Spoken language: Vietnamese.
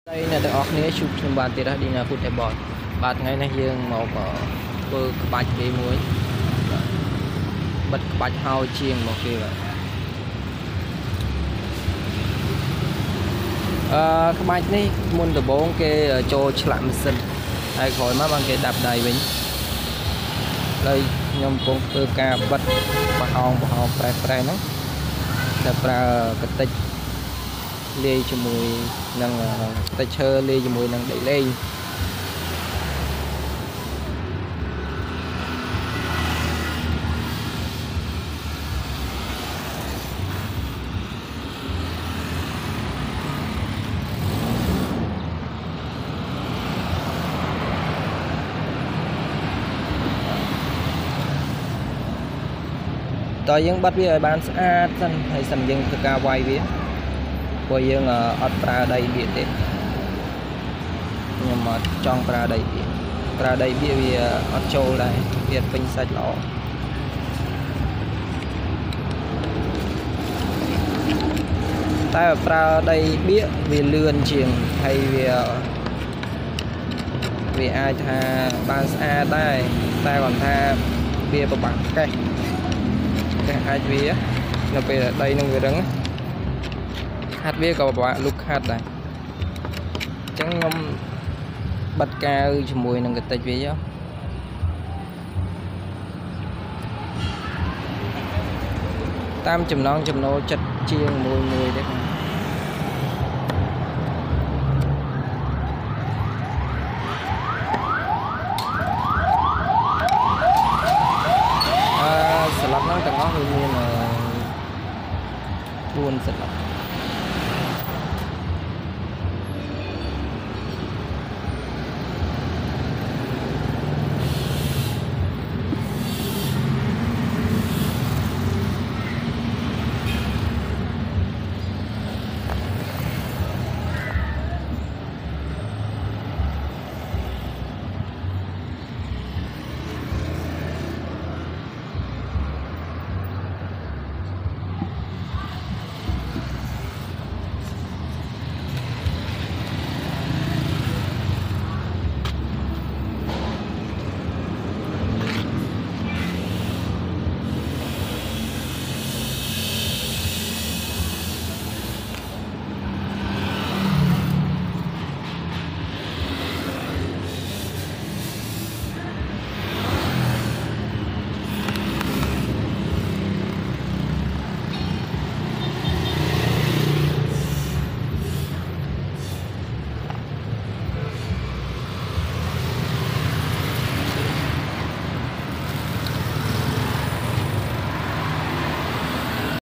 đây là ở phía chụp trên bàn tiền đi là phút thẻ bọt bạt ngay này riêng màu của bơ bạch cái muối bật bạch hao chiên một kia vậy các bạn này muốn được bốn cái cho làm sinh ai khỏi má bằng cái đạp đầy mình đây nhom cũng cơ ca bật và hòn phải nó đạp ra cái tích lê cho mùi năng tay chơi lê cho mùi năng đẩy lên tôi vẫn bắt với bạn xa thân hay sầm dân thực ca quay với của dân ở pra đây biệt đấy nhưng mà trong pra đây biệt vì ở châu này biệt pin sạch lọ tại ở pra đây biết vì lươn chiềng hay vì ai tha ban xa tay ta còn tha bia và bằng cây hai vía là về đây nó người đứng hát vía có bạn lúc hát này chẳng ngâm bật ca cho mùi là người ta vía tam chùm non chùm nô chật chiên mùi đấy sạch nó tầng nó hơi như là buồn sạch